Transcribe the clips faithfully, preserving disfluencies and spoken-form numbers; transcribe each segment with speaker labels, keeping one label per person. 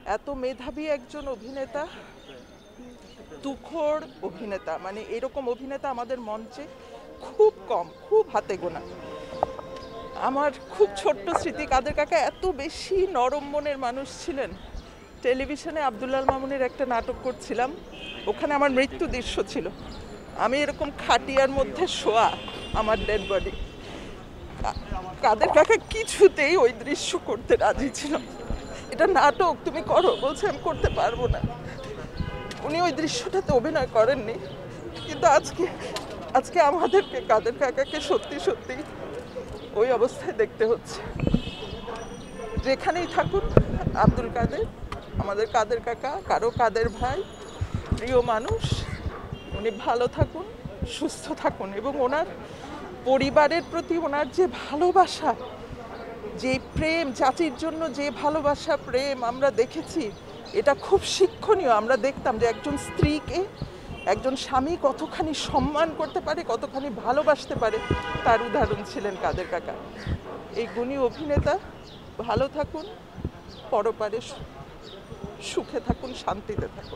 Speaker 1: এত মেধাবী একজন অভিনেতা, তুখোড় অভিনেতা, মানে এরকম অভিনেতা আমাদের মঞ্চে খুব কম, খুব হাতে গোনা। আমার খুব ছোট্ট স্মৃতি, কাদের কাকা এত বেশি নরম মনের মানুষ ছিলেন। টেলিভিশনে আব্দুল্লাল মামুনের একটা নাটক করছিলাম, ওখানে আমার মৃত্যু দৃশ্য ছিল। আমি এরকম খাটিয়ার মধ্যে শোয়া, আমার ডেড বডি। কাদের কাকা কিছুতেই ওই দৃশ্য করতে রাজি ছিল। এটা নাটক, তুমি করো, বলছে আমি করতে পারবো না। উনি ওই দৃশ্যটাতে অভিনয় করেননি, কিন্তু আজকে আজকে আমাদেরকে কাদের কাকাকে সত্যি সত্যি ওই অবস্থায় দেখতে হচ্ছে। যেখানেই থাকুন আব্দুল কাদের, আমাদের কাদের কাকা, কারো কাদের ভাই, প্রিয় মানুষ, উনি ভালো থাকুন, সুস্থ থাকুন। এবং ওনার পরিবারের প্রতি ওনার যে ভালোবাসা, যে প্রেম, চাচির জন্য যে ভালোবাসা, প্রেম আমরা দেখেছি, এটা খুব শিক্ষণীয়। আমরা দেখতাম যে একজন স্ত্রীকে একজন স্বামী কতখানি সম্মান করতে পারে, কতখানি ভালোবাসতে পারে, তার উদাহরণ ছিলেন কাদের কাকা। এই গুণী অভিনেতা ভালো থাকুন, পরপারে সুখে থাকুন, শান্তিতে থাকুন।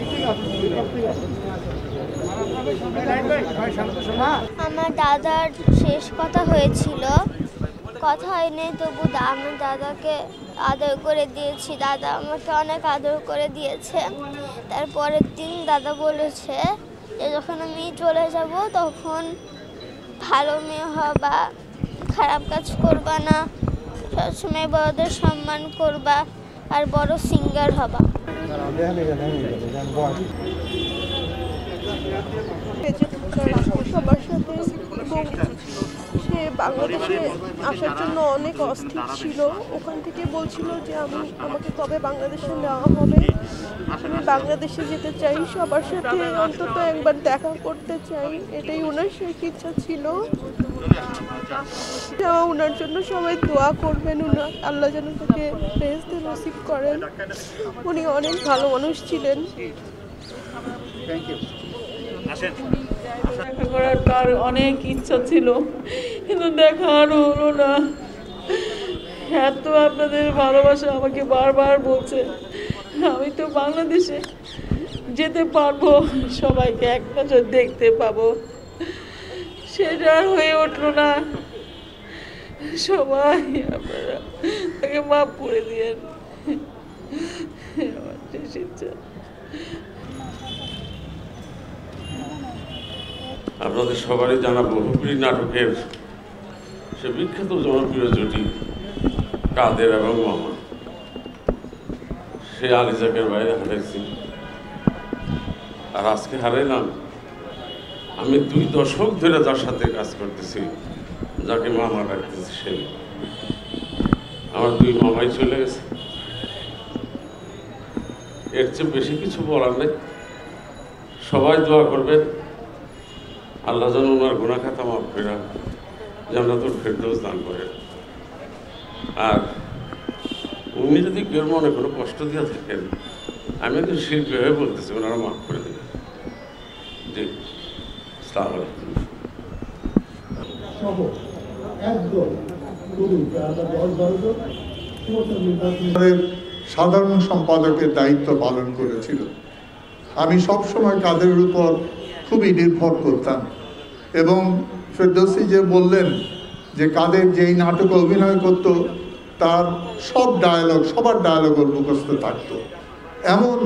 Speaker 2: আমার দাদার শেষ কথা হয়েছিল, কথা হয়নি, তবু আমার দাদাকে আদর করে দিয়েছি। দাদা আমাকে অনেক আদর করে দিয়েছে। তারপরের দিন দাদা বলেছে যে যখন আমি চলে যাব তখন ভালো মেয়ে হবা, খারাপ কাজ করবা না, সবসময় বড়দের সম্মান করবা, আর বড় সিঙ্গার হবা।
Speaker 3: সবার সাথে, এবং সে বাংলাদেশে আসার জন্য অনেক অস্থির ছিল। ওখান থেকে বলছিল যে আমি আমাকে কবে বাংলাদেশে নেওয়া হবে, আমি বাংলাদেশে যেতে চাই, সবার সাথে অন্তত একবার দেখা করতে চাই, এটাই ওনার শেষ ইচ্ছা ছিল। ওনার জন্য সবাই দোয়া করবেন, উনার আল্লাহ যেন তাকে বেহেশতে নসিব করেন। উনি অনেক ভালো মানুষ ছিলেন।
Speaker 4: দেখা করার তার অনেক ইচ্ছা ছিল, কিন্তু দেখা আর হলো না। এত আপনাদের ভালোবাসা আমাকে বারবার বলছে আমি তো বাংলাদেশে যেতে পারবো, সবাইকে এক নজর দেখতে পাবো, সেটা আর হয়ে উঠলো না। সবাই আপনারা তাকে মাফ করে দিয়েন, আমার শেষ ইচ্ছা।
Speaker 5: আপনাদের সবারই জানা বহুপ্রিয় নাটকের সে বিখ্যাত জনপ্রিয় জুটি কাদের এবং মামা, সে আলিজাকের বাইরে হারাইছি, আর আজকে হারাইলাম আমি দুই দশক ধরে যার সাথে কাজ করতেছি, যাকে মামা রাখতেছি, সেই আমার দুই মামাই চলে গেছে। এর চেয়ে বেশি কিছু বলার নেই। সবাই দোয়া করবেন আল্লাহ যেন ওনার গুনাহ খাতা মাফ করে জান্নাতুল ফেরদৌস দান করেন। আর উনি যদি কেউ মনে কোনো কষ্ট দিয়ে থাকেন, আমি একজন শিল্পী হয়ে বলতেছি ওনারা মাফ করে দেবেন। জি, আসসালামু আলাইকুম।
Speaker 6: সাধারণ সম্পাদকের দায়িত্ব পালন করেছিল। আমি সবসময় কাদের উপর খুবই নির্ভর করতাম, এবং ফেরদৌসী যে বললেন যে কাদের যেই নাটকে অভিনয় করত তার সব ডায়ালগ, সবার ডায়ালগ ওর মুখস্থ থাকতো। এমন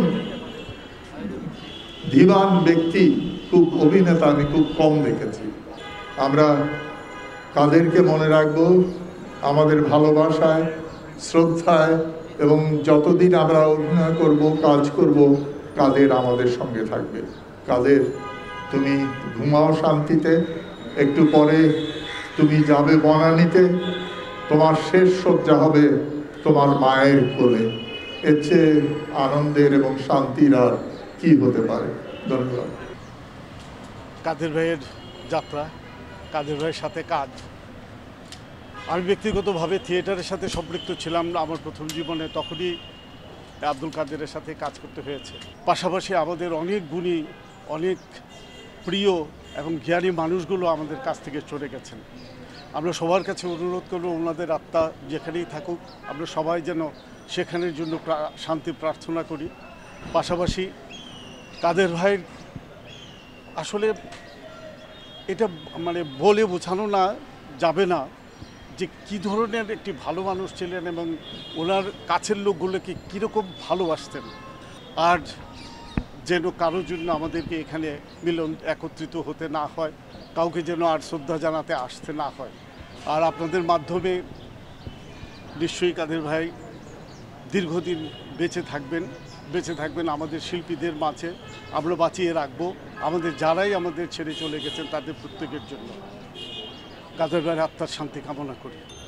Speaker 6: ধীমান ব্যক্তি, খুব অভিনেতা আমি খুব কম দেখেছি। আমরা কাদেরকে মনে রাখবো আমাদের ভালোবাসায়, শ্রদ্ধায়, এবং যতদিন আমরা অভিনয় করব, কাজ করব, কাদের আমাদের সঙ্গে থাকবে। কাদের, তুমি ঘুমাও শান্তিতে, একটু পরে তুমি যাবে বনানীতে, তোমার শেষ শয্যা হবে তোমার মায়ের কোলে। এর চেয়ে আনন্দের এবং শান্তির আর কি হতে পারে। ধন্যবাদ।
Speaker 7: কাদের ভাইয়ের যাত্রা, কাদের ভাইয়ের সাথে কাজ, আমি ব্যক্তিগতভাবে থিয়েটারের সাথে সম্পৃক্ত ছিলাম আমার প্রথম জীবনে, তখনই আব্দুল কাদেরের সাথে কাজ করতে হয়েছে। পাশাপাশি আমাদের অনেক গুণী, অনেক প্রিয় এবং জ্ঞানী মানুষগুলো আমাদের কাছ থেকে চলে গেছেন। আমরা সবার কাছে অনুরোধ করব ওনাদের আত্মা যেখানেই থাকুক আমরা সবাই যেন সেখানের জন্য শান্তি প্রার্থনা করি। পাশাপাশি কাদের ভাইয়ের আসলে এটা মানে বলে বোঝানো না যাবে না যে কী ধরনের একটি ভালো মানুষ ছিলেন এবং ওনার কাছের লোকগুলোকে কীরকম ভালোবাসতেন। আর যেন কারোর জন্য আমাদেরকে এখানে মিলন একত্রিত হতে না হয়, কাউকে যেন আর শ্রদ্ধা জানাতে আসতে না হয়। আর আপনাদের মাধ্যমে নিশ্চয়ই কাদের ভাই দীর্ঘদিন বেঁচে থাকবেন, বেঁচে থাকবেন আমাদের শিল্পীদের মাঝে। আমরা বাঁচিয়ে রাখবো আমাদের যারাই আমাদের ছেড়ে চলে গেছেন তাদের প্রত্যেকের জন্য। কাদের ভাইয়ের আত্মার শান্তি কামনা করি।